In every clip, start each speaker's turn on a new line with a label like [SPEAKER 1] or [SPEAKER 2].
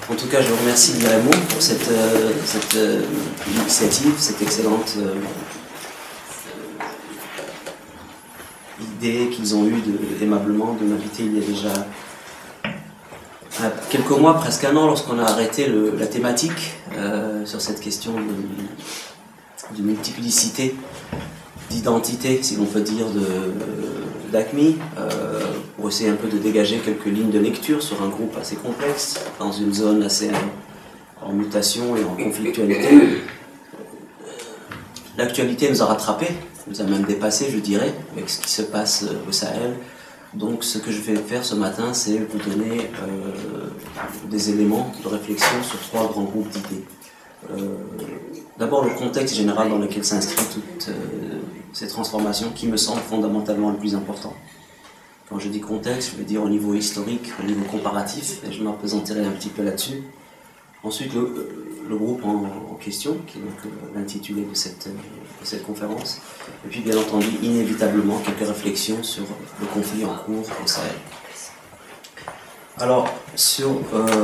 [SPEAKER 1] En tout cas, je vous remercie Guillermo pour cette initiative, cette excellente idée qu'ils ont eue aimablement de m'inviter il y a déjà quelques mois, presque un an, lorsqu'on a arrêté la thématique sur cette question de multiplicité d'identité, si l'on peut dire, d'ACMI, pour essayer un peu de dégager quelques lignes de lecture sur un groupe assez complexe, dans une zone assez en mutation et en conflictualité. L'actualité nous a rattrapés, nous a même dépassés, je dirais, avec ce qui se passe au Sahel. Donc ce que je vais faire ce matin, c'est vous donner des éléments de réflexion sur trois grands groupes d'idées. D'abord le contexte général dans lequel s'inscrivent toutes ces transformations qui me semble fondamentalement le plus important. Quand je dis contexte, je veux dire au niveau historique, au niveau comparatif, et je m'appesantirai un petit peu là-dessus. Ensuite le groupe en question, qui est donc l'intitulé de cette conférence, et puis bien entendu inévitablement quelques réflexions sur le conflit en cours au Sahel. Alors sur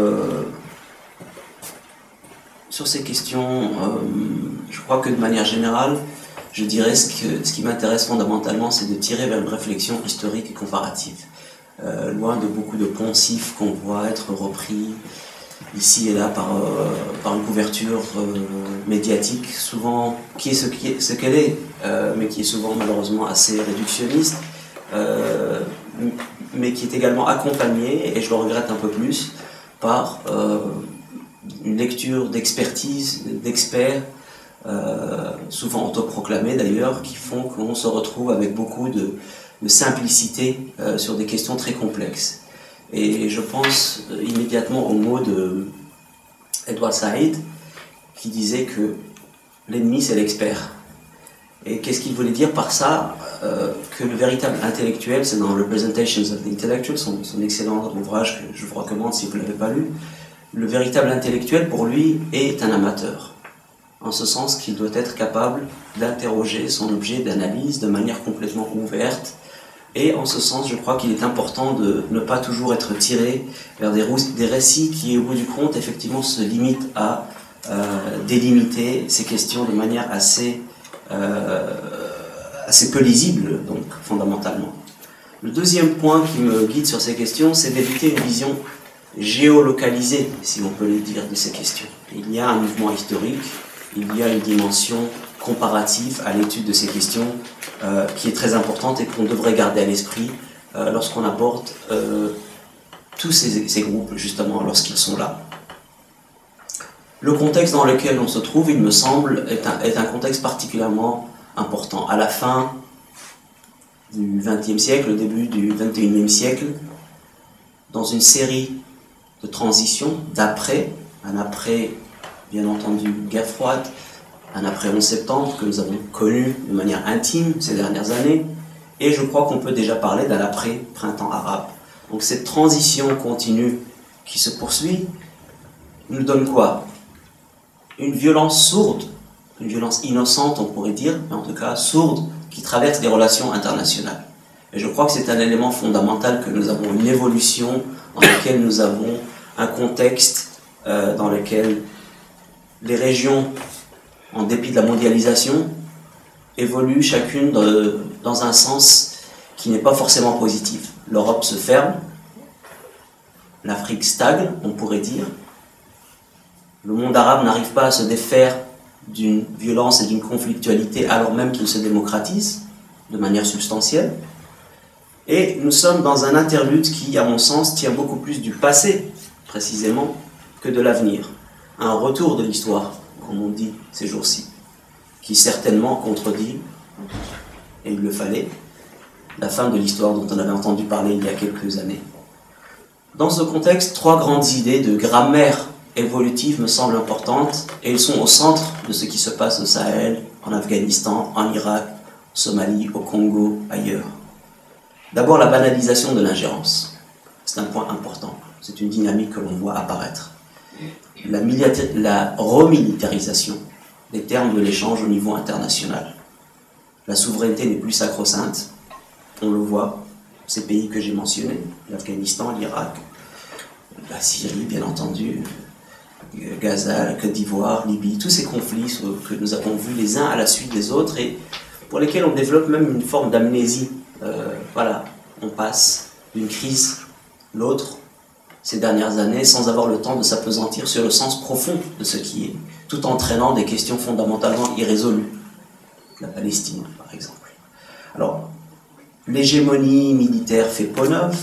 [SPEAKER 1] ces questions, je crois que de manière générale, je dirais ce qui m'intéresse fondamentalement, c'est de tirer vers une réflexion historique et comparative. Loin de beaucoup de poncifs qu'on voit être repris ici et là par une couverture médiatique, souvent qui est ce qu'elle est, mais qui est souvent malheureusement assez réductionniste, mais qui est également accompagnée, et je le regrette un peu plus, par une lecture d'expertise, d'experts, souvent autoproclamés d'ailleurs, qui font qu'on se retrouve avec beaucoup de simplicité sur des questions très complexes. Et je pense immédiatement au mot de Edward Said, qui disait que l'ennemi c'est l'expert. Et qu'est-ce qu'il voulait dire par ça? Que le véritable intellectuel, c'est dans Representations of the Intellectual, son excellent ouvrage que je vous recommande si vous ne l'avez pas lu, le véritable intellectuel pour lui est un amateur, en ce sens qu'il doit être capable d'interroger son objet d'analyse de manière complètement ouverte, et en ce sens je crois qu'il est important de ne pas toujours être tiré vers des récits qui au bout du compte effectivement se limitent à délimiter ces questions de manière assez peu lisible, donc fondamentalement. Le deuxième point qui me guide sur ces questions, c'est d'éviter une vision géolocalisée, si on peut le dire, de ces questions. Il y a un mouvement historique, il y a une dimension comparative à l'étude de ces questions qui est très importante et qu'on devrait garder à l'esprit lorsqu'on aborde tous ces groupes, justement, lorsqu'ils sont là. Le contexte dans lequel on se trouve, il me semble, est un contexte particulièrement important. À la fin du XXe siècle, au début du XXIe siècle, dans une série de transitions, un après, bien entendu, guerre froide, un après 11 septembre que nous avons connu de manière intime ces dernières années, et je crois qu'on peut déjà parler d'un après printemps arabe. Donc cette transition continue qui se poursuit nous donne quoi? Une violence sourde, une violence innocente on pourrait dire, mais en tout cas sourde, qui traverse les relations internationales. Et je crois que c'est un élément fondamental que nous avons une évolution dans laquelle nous avons un contexte dans lequel les régions, en dépit de la mondialisation, évoluent chacune dans un sens qui n'est pas forcément positif. L'Europe se ferme, l'Afrique stagne, on pourrait dire. Le monde arabe n'arrive pas à se défaire d'une violence et d'une conflictualité alors même qu'il se démocratise de manière substantielle. Et nous sommes dans un interlude qui, à mon sens, tient beaucoup plus du passé, précisément, que de l'avenir. Un retour de l'histoire, comme on dit ces jours-ci, qui certainement contredit, et il le fallait, la fin de l'histoire dont on avait entendu parler il y a quelques années. Dans ce contexte, trois grandes idées de grammaire évolutive me semblent importantes, et elles sont au centre de ce qui se passe au Sahel, en Afghanistan, en Irak, en Somalie, au Congo, ailleurs. D'abord, la banalisation de l'ingérence. C'est un point important. C'est une dynamique que l'on voit apparaître. La remilitarisation des termes de l'échange au niveau international. La souveraineté n'est plus sacro-sainte. On le voit, ces pays que j'ai mentionnés, l'Afghanistan, l'Irak, la Syrie, bien entendu, Gaza, la Côte d'Ivoire, Libye, tous ces conflits que nous avons vus les uns à la suite des autres et pour lesquels on développe même une forme d'amnésie. Voilà, on passe d'une crise à l'autre ces dernières années sans avoir le temps de s'appesantir sur le sens profond de ce qui est, tout en traînant des questions fondamentalement irrésolues. La Palestine, par exemple. Alors, l'hégémonie militaire fait peau neuve,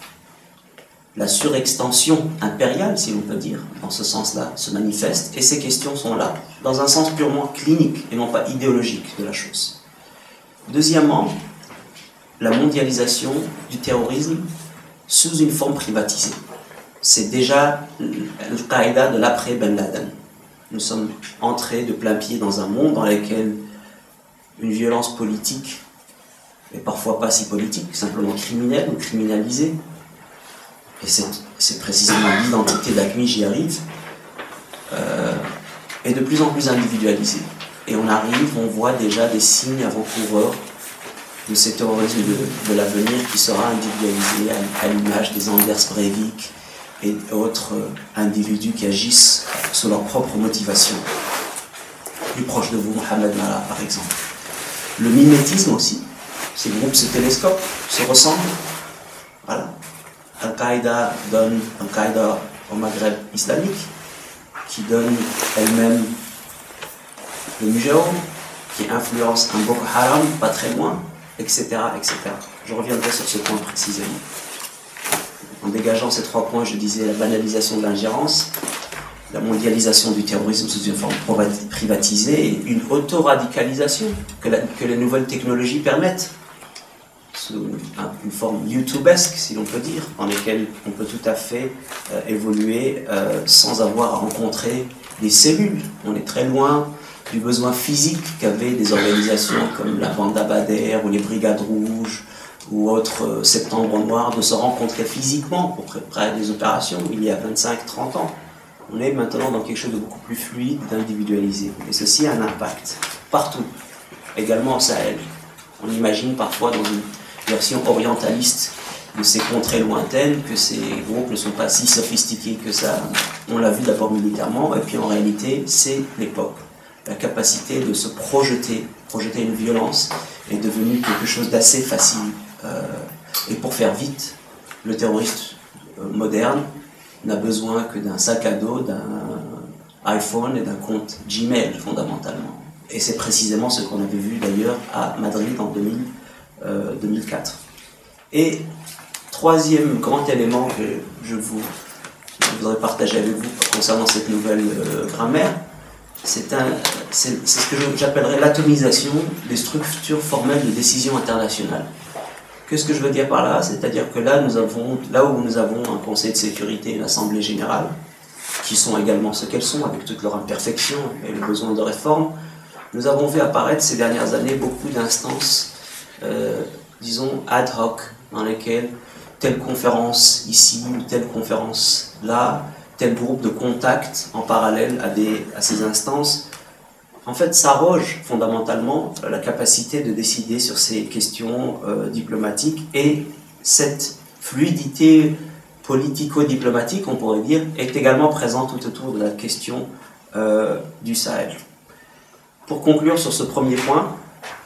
[SPEAKER 1] la surextension impériale, si l'on peut dire, dans ce sens-là, se manifeste, et ces questions sont là, dans un sens purement clinique et non pas idéologique de la chose. Deuxièmement, la mondialisation du terrorisme sous une forme privatisée. C'est déjà Al-Qaïda de l'après Ben Laden. Nous sommes entrés de plein pied dans un monde dans lequel une violence politique, et parfois pas si politique, simplement criminelle ou criminalisée, et c'est précisément l'identité d'AQMI, j'y arrive, est de plus en plus individualisée. Et on voit déjà des signes avant-coureurs de ce terrorisme de l'avenir qui sera individualisé à l'image des Anders Breivik et autres individus qui agissent sous leur propre motivation. Plus proche de vous, Mohamed Merah par exemple. Le mimétisme aussi, ces groupes se télescopent, se ressemblent. Voilà. Al-Qaïda donne Al-Qaïda au Maghreb islamique, qui donne elle-même le Mujahid, qui influence un Boko Haram pas très loin, etc., etc. Je reviendrai sur ce point précisément. En dégageant ces 3 points, je disais la banalisation de l'ingérence, la mondialisation du terrorisme sous une forme privatisée et une auto-radicalisation que les nouvelles technologies permettent, sous une forme YouTubesque, si l'on peut dire, dans laquelle on peut tout à fait évoluer sans avoir à rencontrer des cellules. On est très loin du besoin physique qu'avaient des organisations comme la Bande Abadère ou les Brigades Rouges ou autres Septembre Noir de se rencontrer physiquement pour préparer des opérations il y a 25-30 ans. On est maintenant dans quelque chose de beaucoup plus fluide, d'individualisé. Et ceci a un impact partout, également au Sahel. On imagine parfois dans une version orientaliste de ces contrées lointaines que ces groupes ne sont pas si sophistiqués que ça. On l'a vu d'abord militairement, et puis en réalité, c'est l'époque. La capacité de se projeter une violence est devenue quelque chose d'assez facile. Et pour faire vite, le terroriste moderne n'a besoin que d'un sac à dos, d'un iPhone et d'un compte Gmail, fondamentalement. Et c'est précisément ce qu'on avait vu d'ailleurs à Madrid en 2004. Et troisième grand élément que je voudrais partager avec vous concernant cette nouvelle grammaire, c'est ce que j'appellerais l'atomisation des structures formelles de décision internationale. Qu'est-ce que je veux dire par là? C'est-à-dire que là où nous avons un Conseil de sécurité et une Assemblée générale, qui sont également ce qu'elles sont, avec toutes leurs imperfections et le besoin de réforme, nous avons vu apparaître ces dernières années beaucoup d'instances, disons, ad hoc, dans lesquelles telle conférence ici ou telle conférence là, tel groupe de contact en parallèle à ces instances, en fait, s'arroge fondamentalement la capacité de décider sur ces questions diplomatiques, et cette fluidité politico-diplomatique, on pourrait dire, est également présente tout autour de la question du Sahel. Pour conclure sur ce premier point,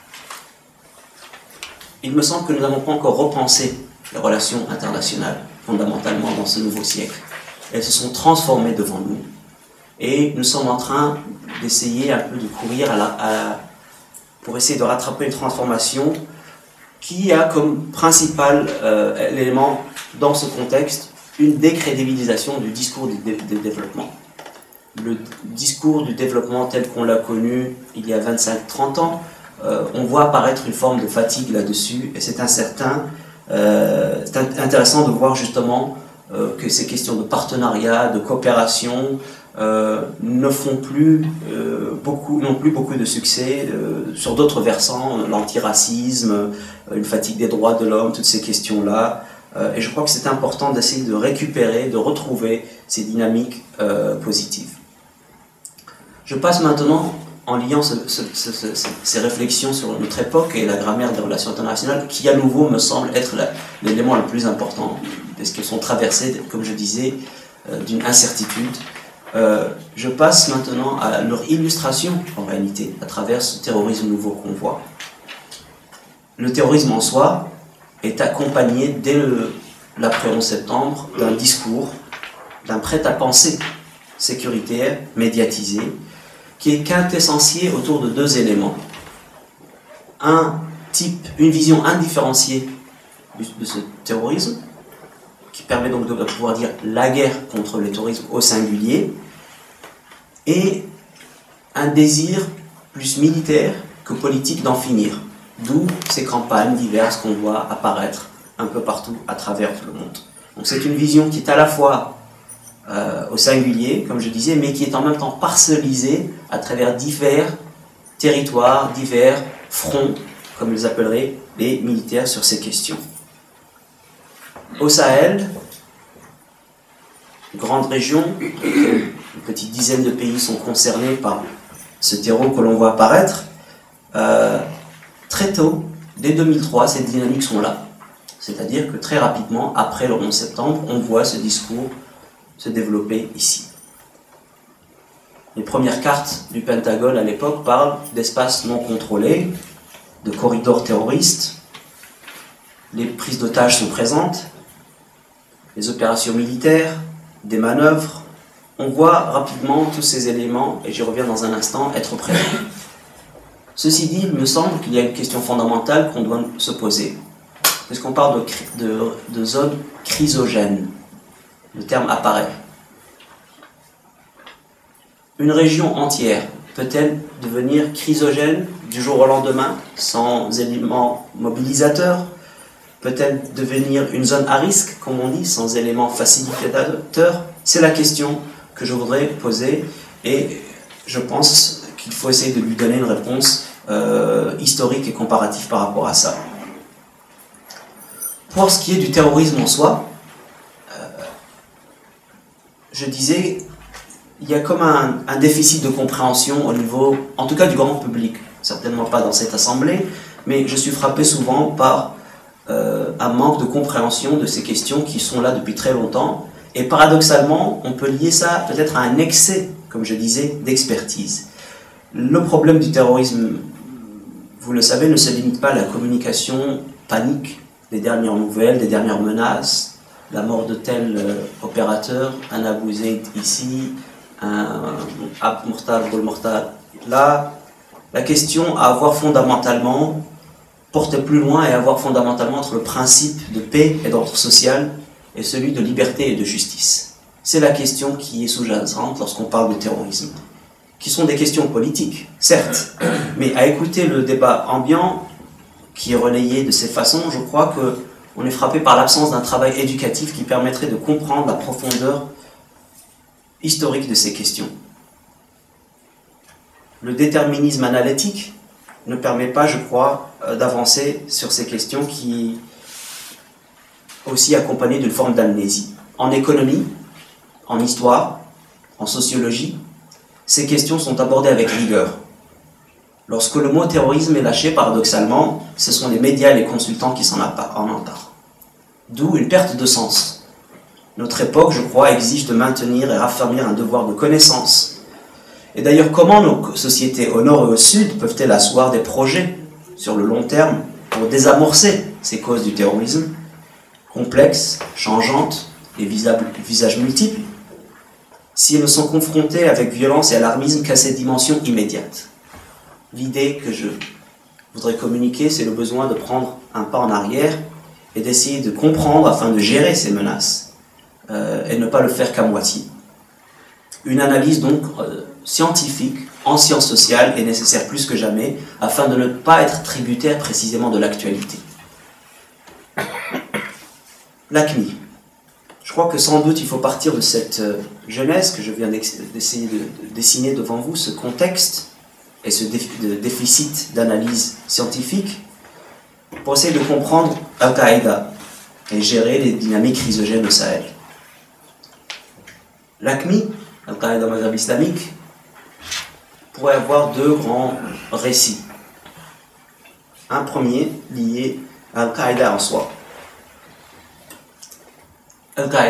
[SPEAKER 1] il me semble que nous n'avons pas encore repensé les relations internationales fondamentalement dans ce nouveau siècle. Elles se sont transformées devant nous. Et nous sommes en train d'essayer un peu de courir pour essayer de rattraper une transformation qui a comme principal élément dans ce contexte une décrédibilisation du discours du développement. Le discours du développement tel qu'on l'a connu il y a 25-30 ans, on voit apparaître une forme de fatigue là-dessus, et c'est incertain. C'est intéressant de voir justement que ces questions de partenariat, de coopération n'ont plus beaucoup de succès sur d'autres versants, l'antiracisme, une fatigue des droits de l'homme, toutes ces questions-là. Et je crois que c'est important d'essayer de récupérer, de retrouver ces dynamiques positives. Je passe maintenant, en liant ces réflexions sur notre époque et la grammaire des relations internationales, qui à nouveau me semble être l'élément le plus important, parce qu'elles sont traversées, comme je disais, d'une incertitude je passe maintenant à leur illustration, en réalité, à travers ce terrorisme nouveau qu'on voit. Le terrorisme en soi est accompagné, dès l'après 11 septembre, d'un discours, d'un prêt-à-penser sécuritaire, médiatisé, qui est quintessentiel autour de deux éléments. Une vision indifférenciée de ce terrorisme, qui permet donc de pouvoir dire la guerre contre le terrorisme au singulier, et un désir plus militaire que politique d'en finir. D'où ces campagnes diverses qu'on voit apparaître un peu partout à travers le monde. Donc c'est une vision qui est à la fois au singulier, comme je disais, mais qui est en même temps parcellisée à travers divers territoires, divers fronts, comme les appelleraient les militaires sur ces questions. Au Sahel, grande région, une petite dizaine de pays sont concernés par ce terreau que l'on voit apparaître. Très tôt, dès 2003, ces dynamiques sont là. C'est-à-dire que très rapidement, après le 11 septembre, on voit ce discours se développer ici. Les premières cartes du Pentagone à l'époque parlent d'espaces non contrôlés, de corridors terroristes. Les prises d'otages sont présentes, les opérations militaires, des manœuvres. On voit rapidement tous ces éléments, et j'y reviens dans un instant, être présents. Ceci dit, il me semble qu'il y a une question fondamentale qu'on doit se poser. Puisqu'on parle de zones chrysogènes, le terme apparaît. Une région entière peut-elle devenir chrysogène du jour au lendemain, sans éléments mobilisateurs? Peut-elle devenir une zone à risque, comme on dit, sans éléments facilitateurs? C'est la question que je voudrais poser, et je pense qu'il faut essayer de lui donner une réponse historique et comparative par rapport à ça. Pour ce qui est du terrorisme en soi, je disais, il y a comme un déficit de compréhension au niveau, en tout cas du grand public, certainement pas dans cette assemblée, mais je suis frappé souvent par un manque de compréhension de ces questions qui sont là depuis très longtemps, et paradoxalement, on peut lier ça peut-être à un excès, comme je disais, d'expertise. Le problème du terrorisme, vous le savez, ne se limite pas à la communication panique des dernières nouvelles, des dernières menaces, la mort de tel opérateur, un Abu Zaid ici, un Abd Mortal, Bol Mortal là. La question à avoir fondamentalement, porter plus loin et avoir fondamentalement entre le principe de paix et d'ordre social et celui de liberté et de justice. C'est la question qui est sous-jacente lorsqu'on parle de terrorisme, qui sont des questions politiques, certes, mais à écouter le débat ambiant qui est relayé de ces façons, je crois qu'on est frappé par l'absence d'un travail éducatif qui permettrait de comprendre la profondeur historique de ces questions. Le déterminisme analytique ne permet pas, je crois, d'avancer sur ces questions qui sont aussi accompagnées d'une forme d'amnésie. En économie, en histoire, en sociologie, ces questions sont abordées avec rigueur. Lorsque le mot terrorisme est lâché, paradoxalement, ce sont les médias et les consultants qui en emparent. D'où une perte de sens. Notre époque, je crois, exige de maintenir et raffermir un devoir de connaissance. Et d'ailleurs, comment nos sociétés au nord et au sud peuvent-elles asseoir des projets sur le long terme pour désamorcer ces causes du terrorisme, complexes, changeantes et visages multiples, si elles ne sont confrontées avec violence et alarmisme qu'à ces dimensions immédiates? L'idée que je voudrais communiquer, c'est le besoin de prendre un pas en arrière et d'essayer de comprendre afin de gérer ces menaces et ne pas le faire qu'à moitié. Une analyse donc scientifique, en sciences sociales, est nécessaire plus que jamais afin de ne pas être tributaire précisément de l'actualité. L'AQMI. Je crois que sans doute il faut partir de cette jeunesse que je viens d'essayer de dessiner devant vous, ce contexte et ce déficit d'analyse scientifique, pour essayer de comprendre Al-Qaïda et gérer les dynamiques chrysogènes au Sahel. L'AQMI, Al-Qaïda au Maghreb islamique, pourrait avoir deux grands récits. Un premier lié à Al-Qaïda en soi. Al-Qaïda,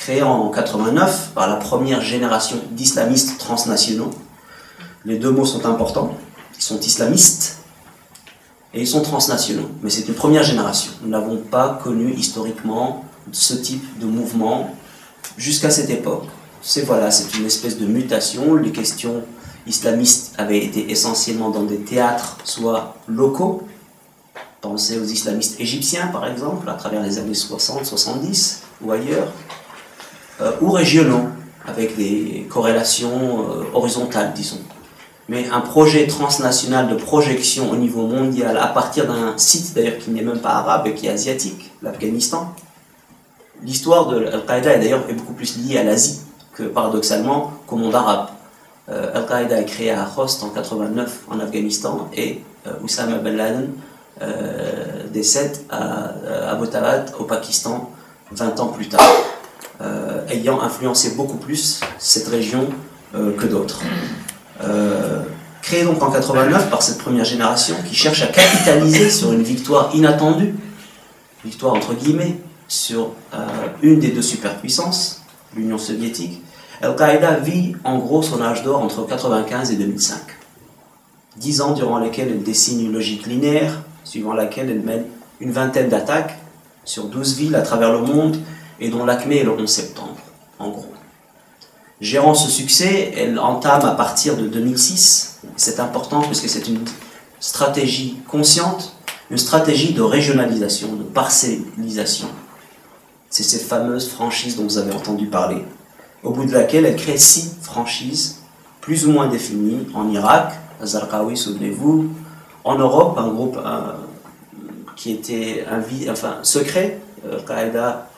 [SPEAKER 1] créé en 89 par la première génération d'islamistes transnationaux. Les deux mots sont importants. Ils sont islamistes et ils sont transnationaux. Mais c'est une première génération. Nous n'avons pas connu historiquement ce type de mouvement jusqu'à cette époque. C'est une espèce de mutation. Les questions islamistes avaient été essentiellement dans des théâtres, soit locaux. Pensez aux islamistes égyptiens, par exemple, à travers les années 60, 70 ou ailleurs, ou régionaux, avec des corrélations horizontales, disons. Mais un projet transnational de projection au niveau mondial, à partir d'un site d'ailleurs qui n'est même pas arabe et qui est asiatique, l'Afghanistan. L'histoire de Al-Qaïda est d'ailleurs beaucoup plus liée à l'Asie que paradoxalement qu'au monde arabe. Al-Qaïda est créé à Khost en 89 en Afghanistan et Oussama Ben Laden décède à Abbottabad au Pakistan 20 ans plus tard, ayant influencé beaucoup plus cette région que d'autres. Créé donc en 89 par cette première génération qui cherche à capitaliser sur une victoire inattendue, victoire entre guillemets, sur une des deux superpuissances, l'Union soviétique. Al-Qaïda vit en gros son âge d'or entre 1995 et 2005. 10 ans durant lesquels elle dessine une logique linéaire, suivant laquelle elle mène une vingtaine d'attaques sur 12 villes à travers le monde et dont l'acmé est le 11 septembre, en gros. Gérant ce succès, elle entame à partir de 2006, c'est important puisque c'est une stratégie consciente, une stratégie de régionalisation, de parcellisation. C'est ces fameuses franchises dont vous avez entendu parler, au bout de laquelle elle crée 6 franchises, plus ou moins définies, en Irak, à Zarqawi, souvenez-vous, en Europe, un groupe qui était secret, Al-Qaïda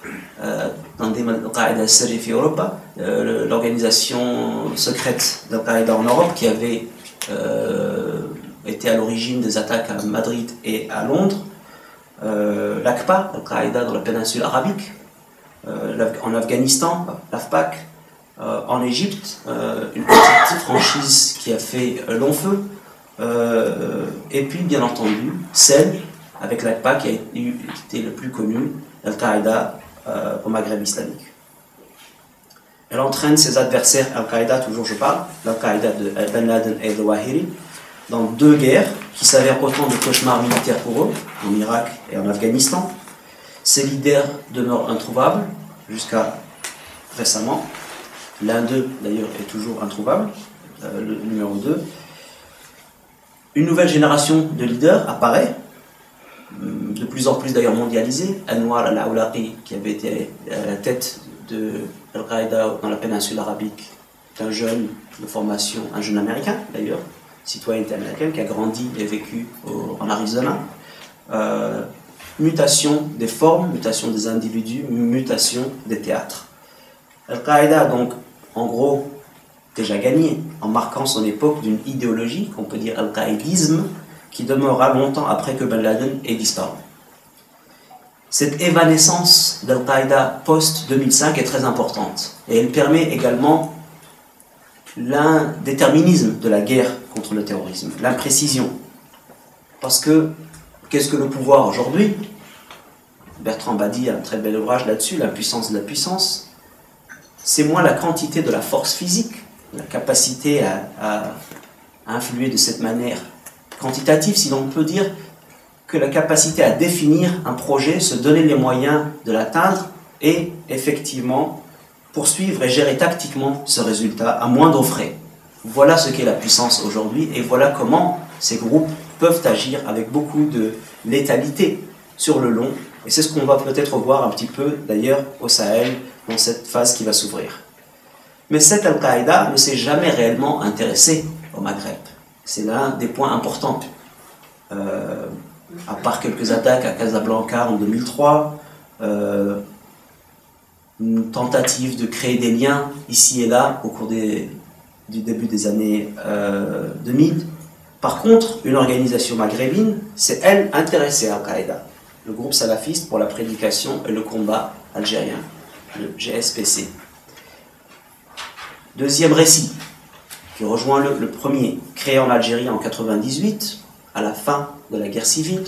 [SPEAKER 1] Sirri fi Europa, l'organisation secrète d'Al-Qaïda en Europe qui avait été à l'origine des attaques à Madrid et à Londres, l'AQPA, Al-Qaïda dans la péninsule arabique, en Afghanistan, l'AFPAC, en Égypte, une petite franchise qui a fait long feu, et puis bien entendu celle avec l'AQPA qui a été le plus connu, Al-Qaïda au Maghreb islamique. Elle entraîne ses adversaires Al-Qaïda, toujours je parle, l'Al-Qaïda de Ben Laden et de Wahiri, dans 2 guerres qui s'avèrent autant de cauchemars militaires pour eux, en Irak et en Afghanistan. Ses leaders demeurent introuvables jusqu'à récemment. L'un d'eux, d'ailleurs, est toujours introuvable, le numéro 2. Une nouvelle génération de leaders apparaît, de plus en plus d'ailleurs mondialisée. Anwar al-Awlaqi, qui avait été à la tête de Al-Qaïda dans la péninsule arabique, est un jeune de formation, un jeune américain d'ailleurs, citoyenneté américaine, qui a grandi et vécu en Arizona. Mutation des formes, mutation des individus, mutation des théâtres. Al-Qaïda a donc, en gros, déjà gagné, en marquant son époque d'une idéologie, qu'on peut dire al-qaïdisme, qui demeurera longtemps après que Ben Laden ait disparu. Cette évanescence d'Al-Qaïda post-2005 est très importante, et elle permet également l'indéterminisme de la guerre contre le terrorisme, l'imprécision. Parce que, qu'est-ce que le pouvoir aujourd'hui? Bertrand Badi a un très bel ouvrage là-dessus, La puissance de la puissance. C'est moins la quantité de la force physique, la capacité à influer de cette manière quantitative, si l'on peut dire, que la capacité à définir un projet, se donner les moyens de l'atteindre et effectivement poursuivre et gérer tactiquement ce résultat à moindre frais. Voilà ce qu'est la puissance aujourd'hui et voilà comment ces groupes peuvent agir avec beaucoup de létalité sur le long. Et c'est ce qu'on va peut-être voir un petit peu d'ailleurs au Sahel dans cette phase qui va s'ouvrir. Mais cette Al-Qaïda ne s'est jamais réellement intéressée au Maghreb. C'est l'un des points importants. À part quelques attaques à Casablanca en 2003, une tentative de créer des liens ici et là au cours du début des années 2000. Par contre, une organisation maghrébine s'est, elle, intéressée à Al-Qaïda, le groupe salafiste pour la prédication et le combat algérien, le GSPC. Deuxième récit, qui rejoint le premier, créé en Algérie en 1998, à la fin de la guerre civile.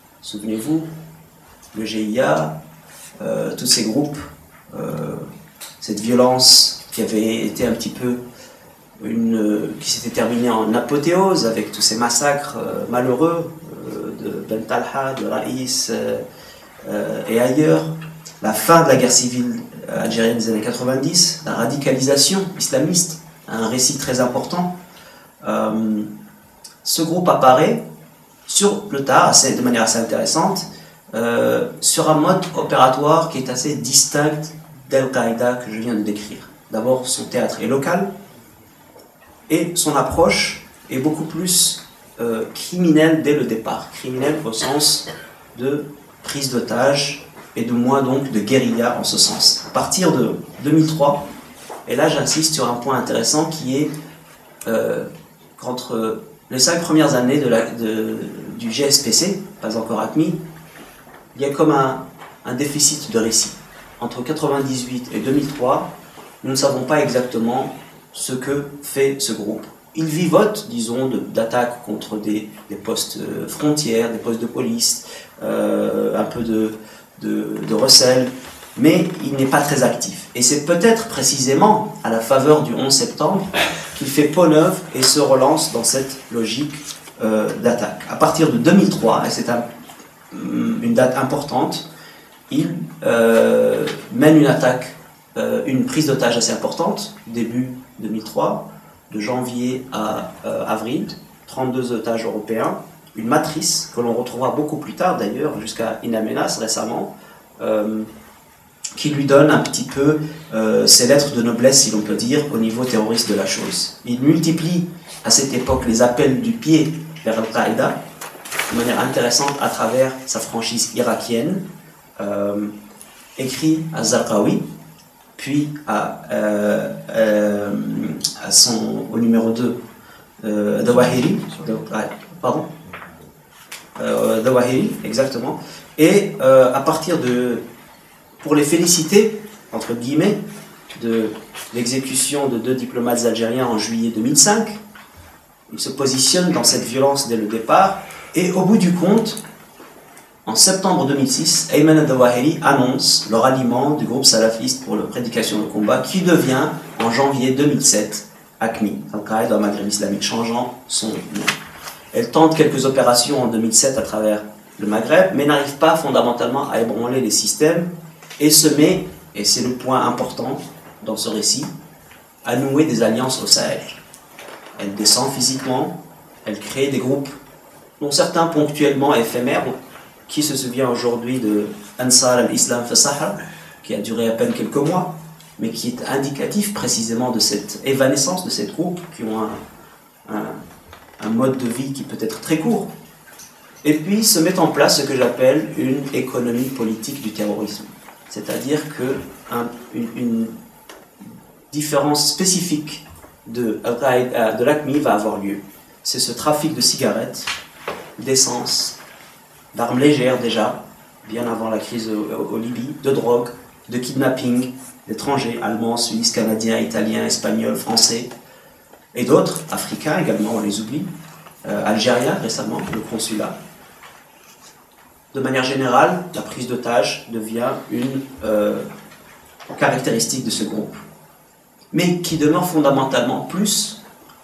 [SPEAKER 1] Souvenez-vous, le GIA, tous ces groupes cette violence qui avait été un petit peu qui s'était terminée en apothéose avec tous ces massacres malheureux de Ben Talha, de Raïs et ailleurs, la fin de la guerre civile algérienne des années 90, la radicalisation islamiste, un récit très important. Ce groupe apparaît sur le tard, de manière assez intéressante, sur un mode opératoire qui est assez distinct d'Al-Qaïda que je viens de décrire. D'abord, son théâtre est local et son approche est beaucoup plus criminelle dès le départ. Criminelle au sens de prise d'otages et de moins donc de guérilla en ce sens. À partir de 2003, et là j'insiste sur un point intéressant qui est qu'entre les 5 premières années du GSPC, pas encore AQMI, il y a comme un déficit de récit. Entre 1998 et 2003, nous ne savons pas exactement ce que fait ce groupe. Il vivote, disons, d'attaques contre des postes frontières, des postes de police, un peu de recel, mais il n'est pas très actif. Et c'est peut-être précisément à la faveur du 11 septembre qu'il fait peau neuve et se relance dans cette logique d'attaque. À partir de 2003, et c'est une date importante, il mène une attaque, une prise d'otage assez importante, début 2003, de janvier à avril, 32 otages européens, une matrice que l'on retrouvera beaucoup plus tard d'ailleurs, jusqu'à In Amenas récemment, qui lui donne un petit peu ses lettres de noblesse, si l'on peut dire, au niveau terroriste de la chose. Il multiplie à cette époque les appels du pied vers Al-Qaïda de manière intéressante à travers sa franchise irakienne, écrit à Zarqawi, puis au numéro 2, Dawahiri, Dawahiri, exactement, et à partir pour les féliciter, entre guillemets, de l'exécution de 2 diplomates algériens en juillet 2005, il se positionne dans cette violence dès le départ, et au bout du compte, en septembre 2006, Ayman al-Dawahiri annonce le ralliement du groupe salafiste pour la prédication de combat qui devient, en janvier 2007, AQMI, Al-Qaïda au Maghreb islamique, changeant son nom. Elle tente quelques opérations en 2007 à travers le Maghreb, mais n'arrive pas fondamentalement à ébranler les systèmes et se met, et c'est le point important dans ce récit, à nouer des alliances au Sahel. Elle descend physiquement, elle crée des groupes, dont certains ponctuellement éphémères. Qui se souvient aujourd'hui de Ansar al-Islam fi Sahara, qui a duré à peine quelques mois, mais qui est indicatif précisément de cette évanescence de ces groupes qui ont un mode de vie qui peut être très court. Et puis se met en place ce que j'appelle une économie politique du terrorisme. C'est-à-dire qu'une différence spécifique de l'AQMI va avoir lieu. C'est ce trafic de cigarettes, d'essence, d'armes légères déjà, bien avant la crise au Libye, de drogue, de kidnapping d'étrangers, allemands, suisses, canadiens, italiens, espagnols, français, et d'autres, africains également, on les oublie, algériens récemment, le consulat. De manière générale, la prise d'otage devient une caractéristique de ce groupe, mais qui demeure fondamentalement plus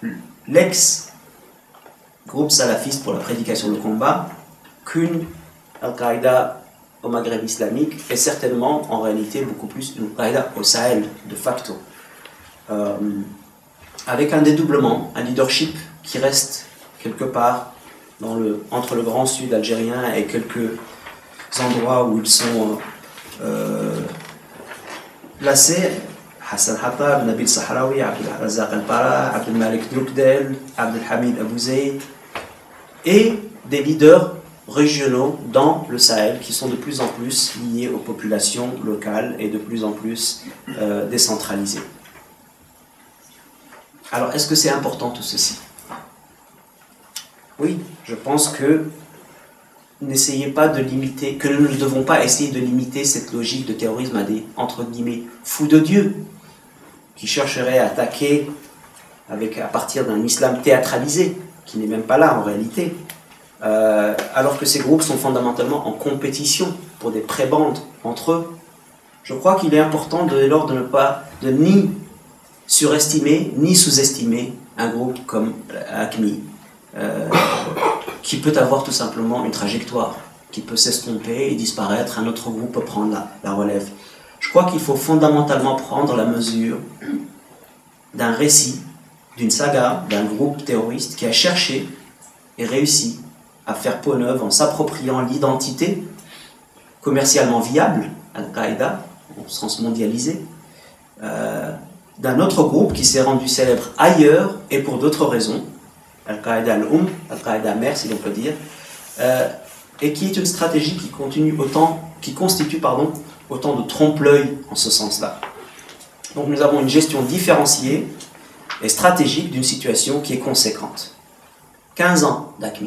[SPEAKER 1] l'ex-groupe salafiste pour la prédication de combat qu'une Al-Qaïda au Maghreb islamique, et certainement en réalité beaucoup plus une Al-Qaïda au Sahel de facto, avec un dédoublement, un leadership qui reste quelque part entre le grand sud algérien et quelques endroits où ils sont placés. Hassan Hattab, Nabil Sahraoui, Abdel Razak Al-Para, Abdel Malik Droukdel, Abdel Hamid Abou Zeid, et des leaders régionaux dans le Sahel qui sont de plus en plus liés aux populations locales et de plus en plus décentralisées. Alors, est-ce que c'est important tout ceci? Oui, je pense que n'essayez pas de limiter, que nous ne devons pas essayer de limiter cette logique de terrorisme à des, entre guillemets, fous de Dieu qui chercheraient à attaquer à partir d'un islam théâtralisé, qui n'est même pas là en réalité. Alors que ces groupes sont fondamentalement en compétition pour des prébendes entre eux, je crois qu'il est important dès lors de ni surestimer ni sous-estimer un groupe comme ACMI, qui peut avoir tout simplement une trajectoire, qui peut s'estomper et disparaître, un autre groupe peut prendre la relève. Je crois qu'il faut fondamentalement prendre la mesure d'un récit, d'une saga, d'un groupe terroriste qui a cherché et réussi à faire peau neuve en s'appropriant l'identité commercialement viable, Al-Qaïda, au sens mondialisé, d'un autre groupe qui s'est rendu célèbre ailleurs et pour d'autres raisons, Al-Qaïda Al-Qaïda mère si l'on peut dire, et qui est une stratégie qui constitue autant de trompe-l'œil en ce sens-là. Donc nous avons une gestion différenciée et stratégique d'une situation qui est conséquente. 15 ans d'ACMI.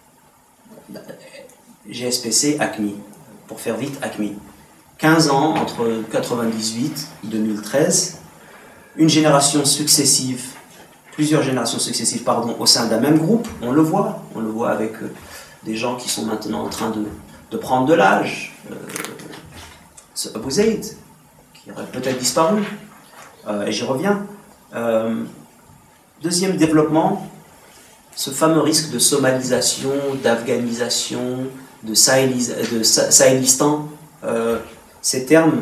[SPEAKER 1] GSPC, ACMI. Pour faire vite, ACMI. 15 ans entre 1998 et 2013. Une génération successive, plusieurs générations successives, au sein d'un même groupe. On le voit avec des gens qui sont maintenant en train de prendre de l'âge. Ce Abu Zayd, qui aurait peut-être disparu. Et j'y reviens. Deuxième développement, ce fameux risque de somalisation, d'afghanisation, de sahélistan, ces termes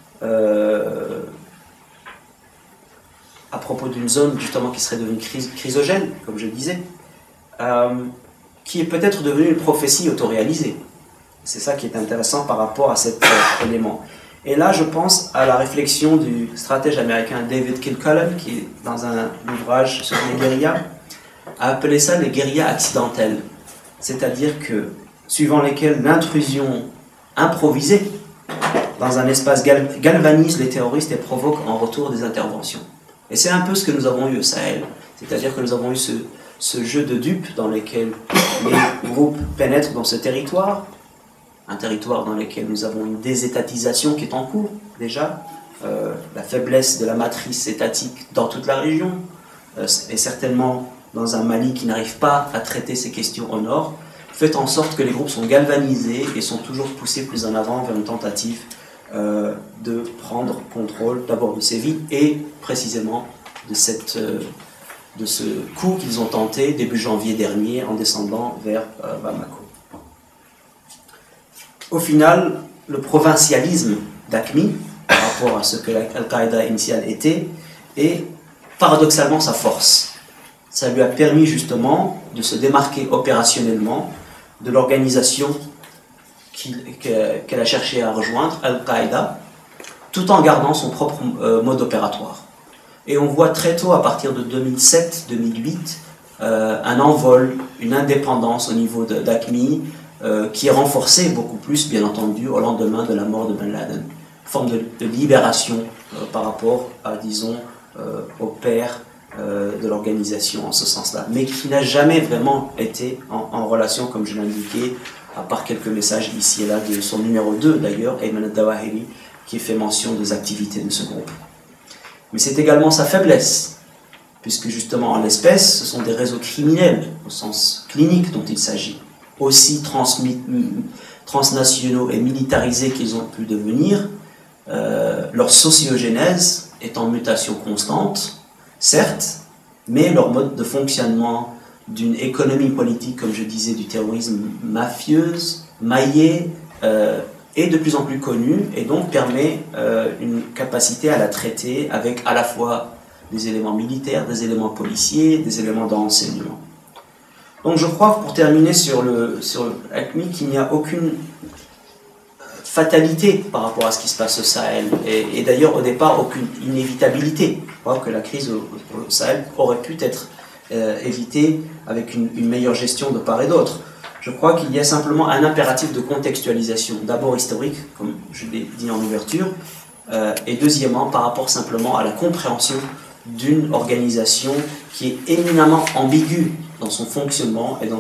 [SPEAKER 1] à propos d'une zone justement qui serait devenue chrysogène, comme je disais, qui est peut-être devenue une prophétie autoréalisée. C'est ça qui est intéressant par rapport à cet élément. Et là, je pense à la réflexion du stratège américain David Kilcullen, qui, dans un ouvrage sur les guérillas, a appelé ça les guérillas accidentelles. C'est-à-dire que, suivant lesquelles l'intrusion improvisée dans un espace galvanise les terroristes et provoque en retour des interventions. Et c'est un peu ce que nous avons eu au Sahel. C'est-à-dire que nous avons eu ce jeu de dupes dans lequel les groupes pénètrent dans ce territoire, un territoire dans lequel nous avons une désétatisation qui est en cours déjà, la faiblesse de la matrice étatique dans toute la région, et certainement dans un Mali qui n'arrive pas à traiter ces questions au nord, fait en sorte que les groupes sont galvanisés et sont toujours poussés plus en avant vers une tentative de prendre contrôle d'abord de ces villes et précisément de ce coup qu'ils ont tenté début janvier dernier en descendant vers Bamako. Au final, le provincialisme d'ACMI, par rapport à ce que Al-Qaïda initial était, est paradoxalement sa force. Ça lui a permis justement de se démarquer opérationnellement de l'organisation qu'elle a cherché à rejoindre, Al-Qaïda, tout en gardant son propre mode opératoire. Et on voit très tôt, à partir de 2007-2008, un envol, une indépendance au niveau d'ACMI, qui est renforcée beaucoup plus, bien entendu, au lendemain de la mort de Ben Laden. Une forme de libération par rapport à, disons, au père de l'organisation en ce sens-là, mais qui n'a jamais vraiment été en relation, comme je l'indiquais, à part quelques messages ici et là de son numéro 2 d'ailleurs, Ayman al-Dawahiri, qui fait mention des activités de ce groupe. Mais c'est également sa faiblesse, puisque justement en l'espèce, ce sont des réseaux criminels, au sens clinique dont il s'agit, aussi transnationaux et militarisés qu'ils ont pu devenir. Leur sociogénèse est en mutation constante, certes, mais leur mode de fonctionnement d'une économie politique, comme je disais, du terrorisme mafieuse, maillée, est de plus en plus connue et donc permet une capacité à la traiter avec à la fois des éléments militaires, des éléments policiers, des éléments d'enseignement. Donc je crois, pour terminer sur ACMI, qu'il n'y a aucune fatalité par rapport à ce qui se passe au Sahel, et d'ailleurs au départ aucune inévitabilité. Je crois que la crise au Sahel aurait pu être évitée avec une meilleure gestion de part et d'autre. Je crois qu'il y a simplement un impératif de contextualisation, d'abord historique, comme je l'ai dit en ouverture, et deuxièmement par rapport simplement à la compréhension d'une organisation qui est éminemment ambiguë dans son fonctionnement et dans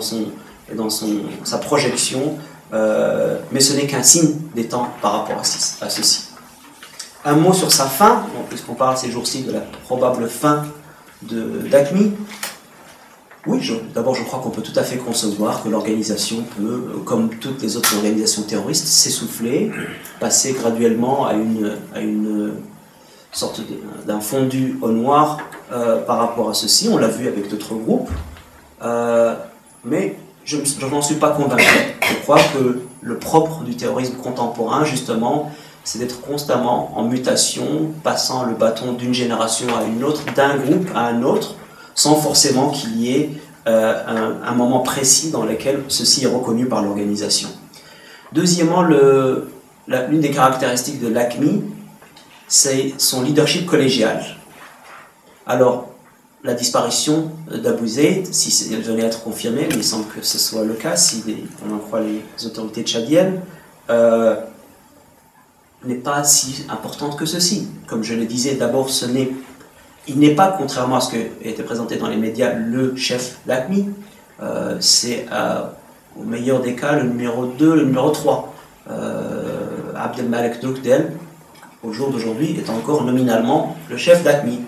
[SPEAKER 1] sa projection, mais ce n'est qu'un signe des temps par rapport à ceci. Un mot sur sa fin, puisqu'on parle ces jours-ci de la probable fin d'ACMI. Oui, d'abord je crois qu'on peut tout à fait concevoir que l'organisation peut, comme toutes les autres organisations terroristes, s'essouffler, passer graduellement à une sorte d'un fondu au noir par rapport à ceci. On l'a vu avec d'autres groupes, mais je n'en suis pas convaincu. Je crois que le propre du terrorisme contemporain, justement, c'est d'être constamment en mutation, passant le bâton d'une génération à une autre, d'un groupe à un autre, sans forcément qu'il y ait un moment précis dans lequel ceci est reconnu par l'organisation. Deuxièmement, l'une des caractéristiques de l'AQMI, c'est son leadership collégial. Alors, la disparition d'Abou Zeid, si elle venait à être confirmée, mais il semble que ce soit le cas, si on en croit les autorités tchadiennes, n'est pas si importante que ceci. Comme je le disais, d'abord, il n'est pas, contrairement à ce qui a été présenté dans les médias, le chef l'AQMI. C'est au meilleur des cas le numéro 2, le numéro 3. Abdelmalek Drukdel, au jour d'aujourd'hui, est encore nominalement le chef d'AQMI.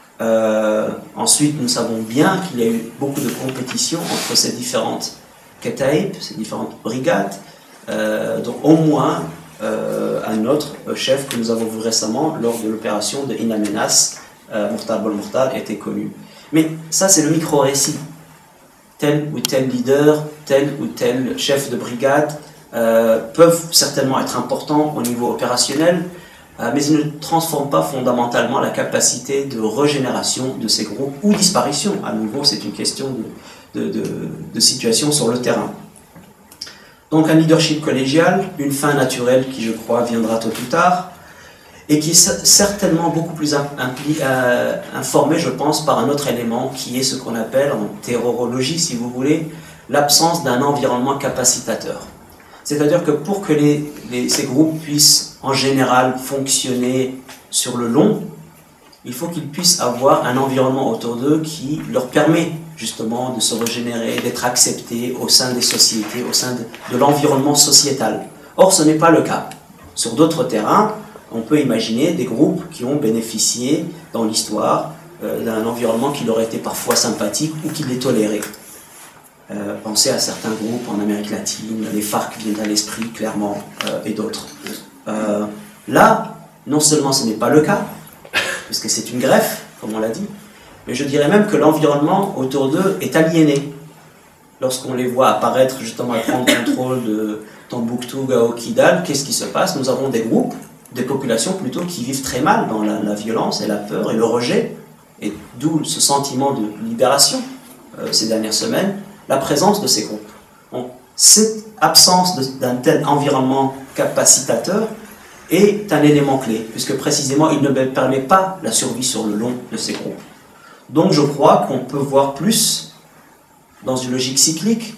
[SPEAKER 1] Ensuite, nous savons bien qu'il y a eu beaucoup de compétition entre ces différentes kataïb, ces différentes brigades, donc au moins un autre chef que nous avons vu récemment lors de l'opération de In Amenas, Mourtar Bol-Mourtar, était connu. Mais ça, c'est le micro-récit. Tel ou tel leader, tel ou tel chef de brigade peuvent certainement être importants au niveau opérationnel, mais ils ne transforment pas fondamentalement la capacité de régénération de ces groupes ou disparition. À nouveau, c'est une question de situation sur le terrain. Donc un leadership collégial, une fin naturelle qui, je crois, viendra tôt ou tard, et qui est certainement beaucoup plus informée, je pense, par un autre élément qui est ce qu'on appelle, en terrorologie, si vous voulez, l'absence d'un environnement capacitateur. C'est-à-dire que pour que ces groupes puissent, en général, fonctionner sur le long, il faut qu'ils puissent avoir un environnement autour d'eux qui leur permet justement de se régénérer, d'être acceptés au sein des sociétés, au sein de l'environnement sociétal. Or, ce n'est pas le cas. Sur d'autres terrains, on peut imaginer des groupes qui ont bénéficié dans l'histoire d'un environnement qui leur était parfois sympathique ou qui les tolérait. Pensez à certains groupes en Amérique latine, les FARC viennent à l'esprit clairement, et d'autres. Là, non seulement ce n'est pas le cas, puisque c'est une greffe, comme on l'a dit, mais je dirais même que l'environnement autour d'eux est aliéné. Lorsqu'on les voit apparaître justement à prendre contrôle de Tombouctou, Gao, Kidal, qu'est-ce qui se passe? Nous avons des groupes, des populations plutôt qui vivent très mal dans la violence et la peur et le rejet, et d'où ce sentiment de libération ces dernières semaines, la présence de ces groupes. Donc, cette absence d'un tel environnement capacitateur est un élément clé, puisque précisément il ne permet pas la survie sur le long de ces groupes. Donc je crois qu'on peut voir plus, dans une logique cyclique,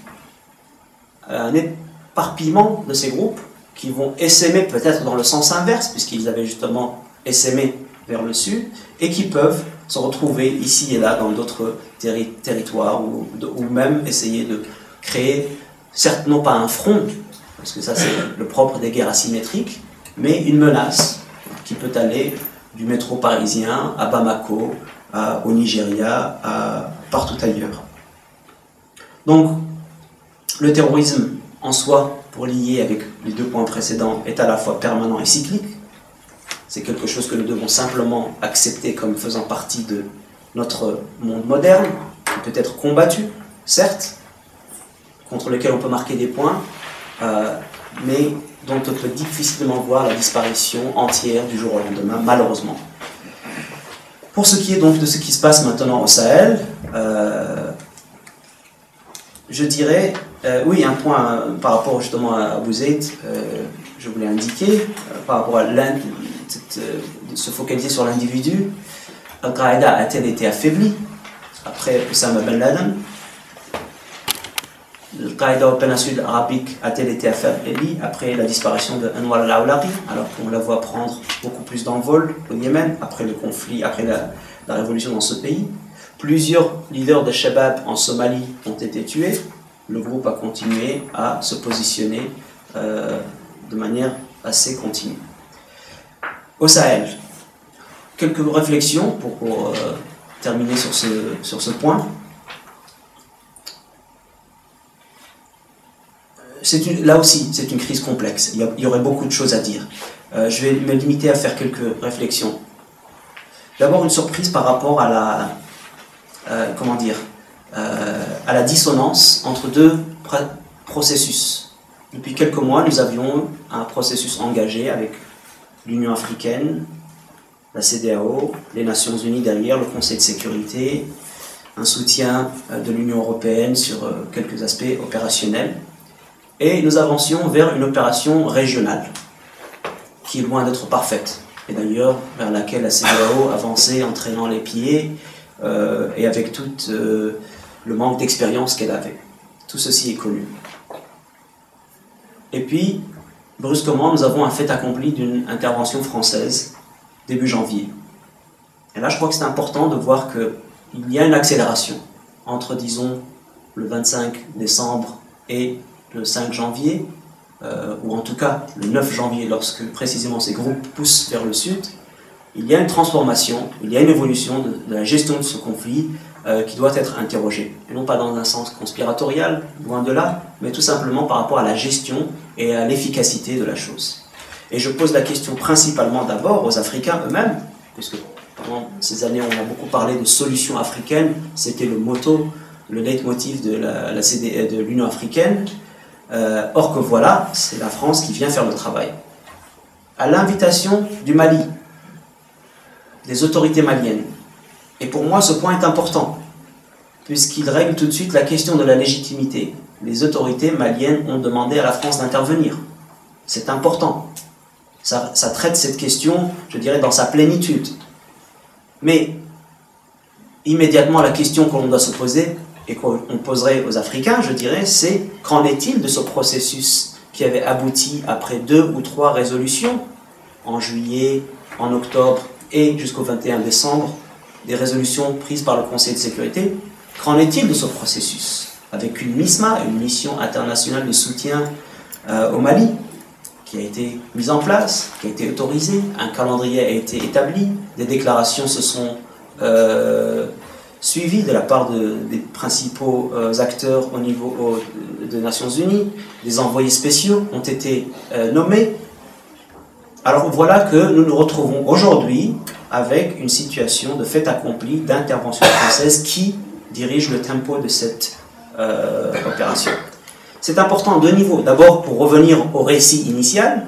[SPEAKER 1] un éparpillement de ces groupes qui vont essaimer peut-être dans le sens inverse, puisqu'ils avaient justement essaimé vers le sud, et qui peuvent se retrouver ici et là dans d'autres territoires, ou même essayer de créer, certes non pas un front, parce que ça c'est le propre des guerres asymétriques, mais une menace qui peut aller du métro parisien à Bamako, au Nigeria, partout ailleurs. Donc, le terrorisme en soi, pour lier avec les deux points précédents, est à la fois permanent et cyclique. C'est quelque chose que nous devons simplement accepter comme faisant partie de notre monde moderne, qui peut être combattu, certes, contre lequel on peut marquer des points, mais dont on peut difficilement voir la disparition entière du jour au lendemain, malheureusement. Pour ce qui est donc de ce qui se passe maintenant au Sahel, je dirais, oui, un point par rapport justement à Abou Zeid, je voulais indiquer, par rapport à se focaliser sur l'individu. Al-Qaïda a-t-elle été affaiblie après Osama Ben Laden? Al-Qaïda en péninsule arabique a-t-elle été affaiblie après la disparition de Anwar al-Awlaqi, alors qu'on la voit prendre beaucoup plus d'envol au Yémen, après le conflit, après la révolution dans ce pays? Plusieurs leaders de Shabab en Somalie ont été tués. Le groupe a continué à se positionner de manière assez continue. Au Sahel, quelques réflexions pour terminer sur ce point. là aussi, c'est une crise complexe. Il y aurait beaucoup de choses à dire. Je vais me limiter à faire quelques réflexions. D'abord, une surprise par rapport à la dissonance entre deux processus. Depuis quelques mois, nous avions un processus engagé avec l'Union africaine, la CEDEAO, les Nations Unies derrière, le Conseil de sécurité, un soutien de l'Union européenne sur quelques aspects opérationnels. Et nous avancions vers une opération régionale, qui est loin d'être parfaite, et d'ailleurs vers laquelle la CEDEAO avançait en traînant les pieds, et avec tout le manque d'expérience qu'elle avait. Tout ceci est connu. Et puis, brusquement, nous avons un fait accompli d'une intervention française, début janvier. Et là, je crois que c'est important de voir qu'il y a une accélération entre, disons, le 25 décembre et le 5 janvier, ou en tout cas le 9 janvier, lorsque précisément ces groupes poussent vers le sud. Il y a une transformation, il y a une évolution de la gestion de ce conflit qui doit être interrogée. Et non pas dans un sens conspiratorial, loin de là, mais tout simplement par rapport à la gestion et à l'efficacité de la chose. Et je pose la question principalement d'abord aux Africains eux-mêmes, puisque pendant ces années on a beaucoup parlé de solutions africaines, c'était le motto, le leitmotiv de l'Union africaine. Or que voilà, c'est la France qui vient faire le travail. À l'invitation du Mali, des autorités maliennes. Et pour moi, ce point est important, puisqu'il règle tout de suite la question de la légitimité. Les autorités maliennes ont demandé à la France d'intervenir. C'est important. Ça traite cette question, je dirais, dans sa plénitude. Mais, immédiatement, la question que l'on doit se poser, et qu'on poserait aux Africains, je dirais, c'est qu'en est-il de ce processus qui avait abouti après 2 ou 3 résolutions, en juillet, en octobre et jusqu'au 21 décembre, des résolutions prises par le Conseil de sécurité. Qu'en est-il de ce processus? Avec une MISMA, une mission internationale de soutien au Mali, qui a été mise en place, qui a été autorisée, un calendrier a été établi, des déclarations se sont suivies de la part des principaux acteurs au niveau des Nations Unies, des envoyés spéciaux ont été nommés. Alors voilà que nous nous retrouvons aujourd'hui avec une situation de fait accompli d'intervention française qui dirige le tempo de cette opération. C'est important à 2 niveaux. D'abord, pour revenir au récit initial,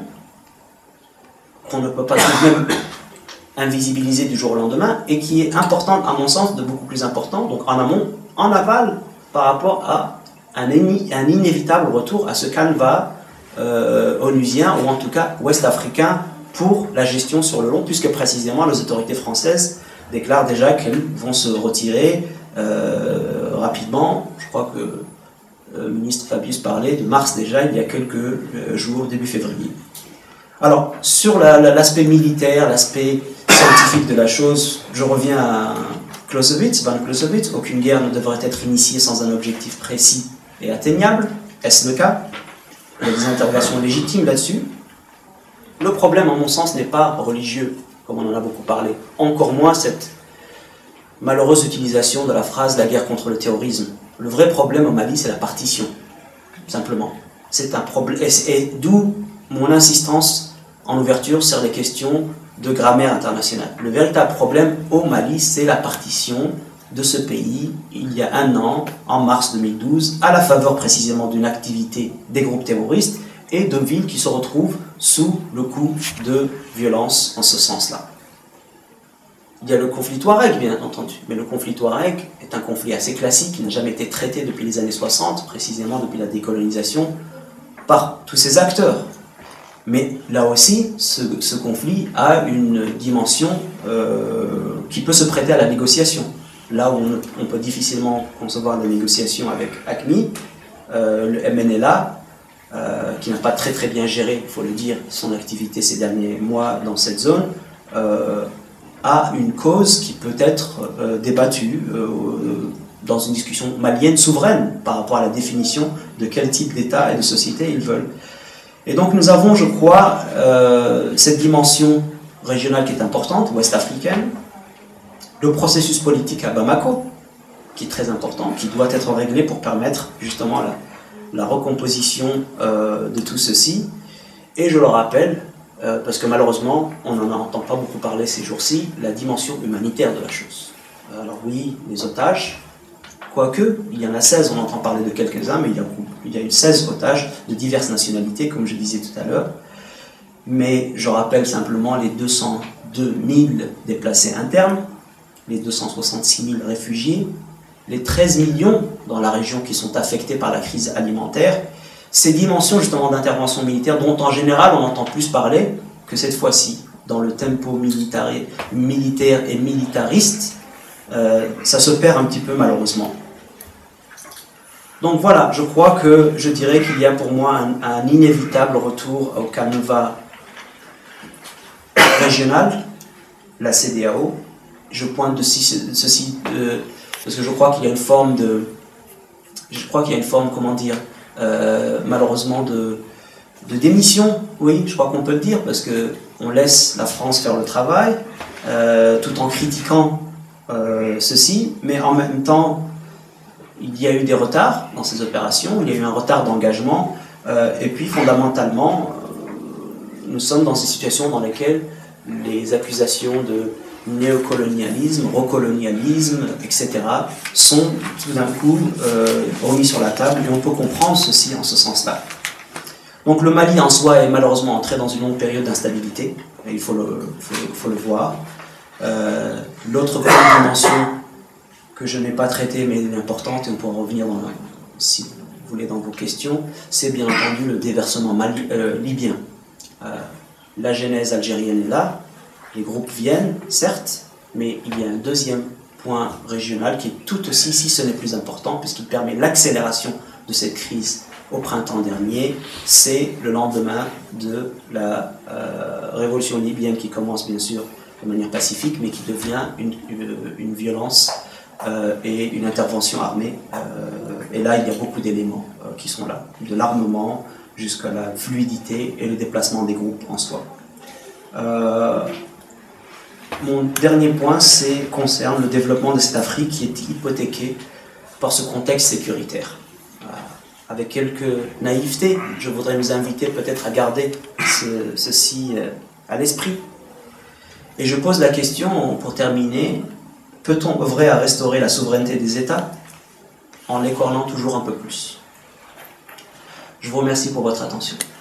[SPEAKER 1] qu'on ne peut pas tout de même invisibiliser du jour au lendemain, et qui est importante, à mon sens, de beaucoup plus important, donc en amont, en aval, par rapport à un inévitable retour à ce canevas onusien, ou en tout cas ouest-africain, pour la gestion sur le long, puisque précisément les autorités françaises déclarent déjà qu'elles vont se retirer rapidement. Je crois que le ministre Fabius parlait de mars déjà, il y a quelques jours, début février. Alors, sur l'aspect militaire, l'aspect scientifique de la chose, je reviens à Clausewitz, von Clausewitz, aucune guerre ne devrait être initiée sans un objectif précis et atteignable. Est-ce le cas? Il y a des interrogations légitimes là-dessus. Le problème, en mon sens, n'est pas religieux, comme on en a beaucoup parlé. Encore moins cette malheureuse utilisation de la phrase « la guerre contre le terrorisme ». Le vrai problème au Mali, c'est la partition, simplement. C'est un problème, et d'où mon insistance en ouverture sur les questions de grammaire internationale. Le véritable problème au Mali, c'est la partition de ce pays, il y a 1 an, en mars 2012, à la faveur précisément d'une activité des groupes terroristes et de villes qui se retrouvent sous le coup de violence en ce sens-là. Il y a le conflit Touareg, bien entendu, mais le conflit Touareg est un conflit assez classique qui n'a jamais été traité depuis les années 60, précisément depuis la décolonisation, par tous ces acteurs. Mais là aussi, ce conflit a une dimension qui peut se prêter à la négociation. Là où on peut difficilement concevoir des négociations avec AQMI, le MNLA, qui n'a pas très bien géré, il faut le dire, son activité ces derniers mois dans cette zone, a une cause qui peut être débattue dans une discussion malienne souveraine par rapport à la définition de quel type d'État et de société ils veulent. Et donc nous avons, je crois, cette dimension régionale qui est importante, ouest-africaine, le processus politique à Bamako, qui est très important, qui doit être réglé pour permettre justement la recomposition de tout ceci. Et je le rappelle, parce que malheureusement, on n'en entend pas beaucoup parler ces jours-ci, la dimension humanitaire de la chose. Alors oui, les otages, quoique, il y en a 16, on entend parler de quelques-uns, mais il y a eu 16 otages de diverses nationalités, comme je disais tout à l'heure. Mais je rappelle simplement les 202 000 déplacés internes, les 266 000 réfugiés, les 13 millions dans la région qui sont affectés par la crise alimentaire, ces dimensions justement d'intervention militaire dont en général on entend plus parler que cette fois-ci, dans le tempo militaire et militariste, ça se perd un petit peu malheureusement. Donc voilà, je crois que je dirais qu'il y a pour moi un inévitable retour au canevas régional, la CEDEAO. Je pointe ceci parce que je crois qu'il y a une forme comment dire, malheureusement de démission, oui, je crois qu'on peut le dire, parce qu'on laisse la France faire le travail, tout en critiquant ceci, mais en même temps, il y a eu des retards dans ces opérations, il y a eu un retard d'engagement, et puis fondamentalement, nous sommes dans une situation dans laquelle les accusations de néocolonialisme, recolonialisme, etc. sont tout d'un coup remis sur la table, et on peut comprendre ceci en ce sens-là. Donc le Mali en soi est malheureusement entré dans une longue période d'instabilité, et il faut le voir. L'autre grande dimension que je n'ai pas traitée, mais importante, et on pourra revenir si vous voulez dans vos questions, c'est bien entendu le déversement libyen. La genèse algérienne est là, les groupes viennent, certes, mais il y a un deuxième point régional qui est tout aussi, si ce n'est plus important, puisqu'il permet l'accélération de cette crise au printemps dernier. C'est le lendemain de la révolution libyenne qui commence bien sûr de manière pacifique, mais qui devient une violence et une intervention armée. Et là, il y a beaucoup d'éléments qui sont là, de l'armement jusqu'à la fluidité et le déplacement des groupes en soi. Mon dernier point concerne le développement de cette Afrique qui est hypothéquée par ce contexte sécuritaire. Avec quelques naïveté, je voudrais nous inviter peut-être à garder ceci à l'esprit. Et je pose la question, pour terminer, peut-on œuvrer à restaurer la souveraineté des États en l'écornant toujours un peu plus? Je vous remercie pour votre attention.